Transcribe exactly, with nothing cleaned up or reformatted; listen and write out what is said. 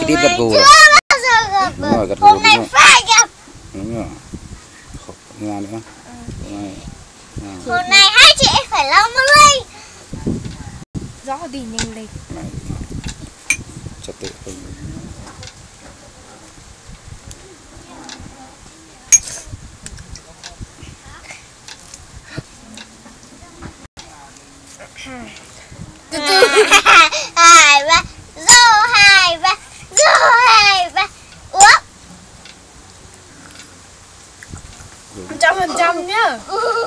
cái đít gật gù rồi. Đúng rồi, gật gù hôm nay phải gặp. Đúng rồi. Nghe nữa. Hôm nay hai chị phải lau một ly. Gió đi nhanh lên. Trật tự không. Từ từ. Hai ba, dô hai ba, dô hai ba. Ủa? Một trăm phần trăm nhá.